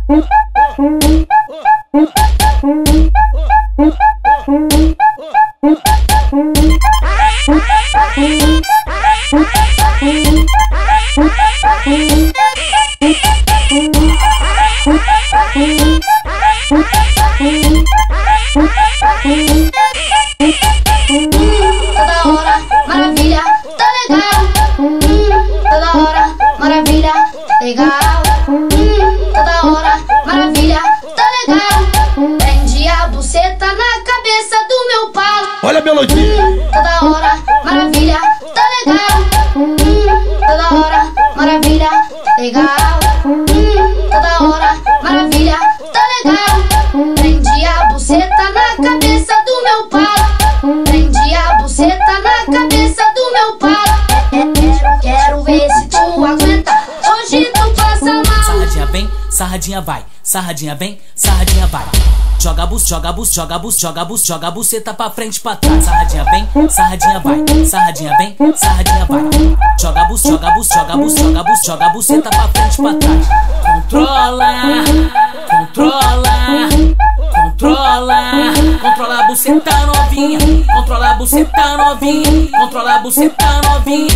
Toda hora, maravilha, tá legal. Toda hora, maravilha, legal. Toda hora, maravilha, tá legal. Prende a buceta na cabeça do meu pau. Olha a melodia. Toda hora, maravilha, tá legal. Toda hora, maravilha, legal. Toda hora, maravilha, tá legal. Prende a buceta na cabeça do meu pau. Prende a buceta na cabeça do meu pau. Quero ver se tu aguenta. Hoje tu passa mal. Sarradinha vem, sarradinha vai. Sarradinha vem, sarradinha vai. Joga bus, joga bus, joga bus, joga bus, joga buceta pra frente, pra trás. Sarradinha vem, sarradinha vai. Sarradinha vem, sarradinha vai. Joga bus, joga bus, joga bus, joga bus, joga buceta pra frente, pra trás. Controla, controla, controla. Controla a buceta novinha. Controla a buceta novinha. Controla a buceta novinha.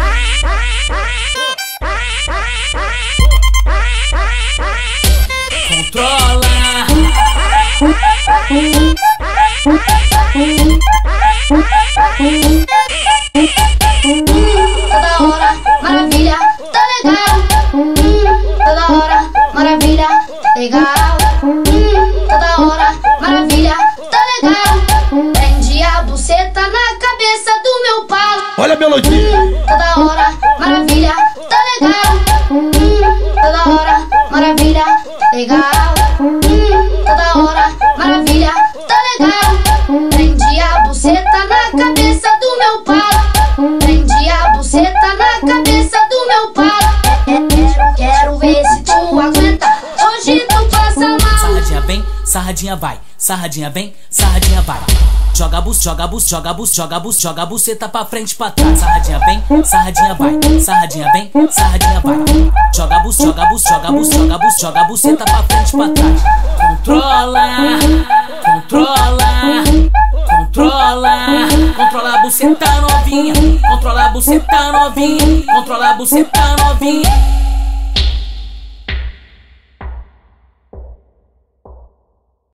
Controla. Toda hora, maravilha, tá legal. Toda hora, maravilha, legal. Toda hora, maravilha, tá legal. Prende a buceta na cabeça do meu pau. Olha a melodia. Toda hora, maravilha, tá legal. Toda hora, maravilha, legal. Toda hora, maravilha, tá legal. Prende a buceta na cabeça do meu pau. Prende a buceta na cabeça do meu pau. Quero ver se tu aguenta. Hoje tu passa mal. Sarradinha vem, sarradinha vai. Sarradinha vem, sarradinha vai. Joga bus, joga bus, joga bus, joga bus, joga buceta pra frente, pra trás. Sarradinha vem, sarradinha vai. Sarradinha vem, sarradinha vai. Joga bus, joga bus, joga bus, joga bus, joga buceta pra frente, pra trás. Controla, controla, controla. Controla a buceta novinha. Controla a buceta novinha. Controla a buceta novinha.